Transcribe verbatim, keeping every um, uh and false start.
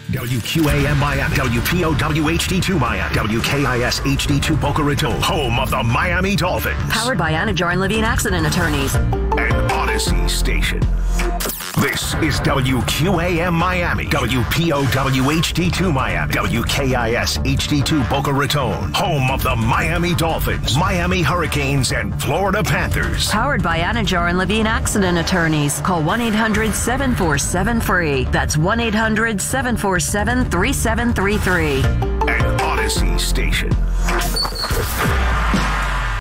W Q A M Miami, W P O W H D two Miami, W K I S H D two Boca Raton, home of the Miami Dolphins. Powered by Anajar and Levine Accident Attorneys. An Odyssey station. This is W Q A M Miami, W P O W H D two Miami, W K I S H D two Boca Raton, home of the Miami Dolphins, Miami Hurricanes, and Florida Panthers. Powered by Anajar and Levine Accident Attorneys. Call one eight hundred seven four seven free. That's one eight hundred seven four seven three seven three three. An Odyssey station.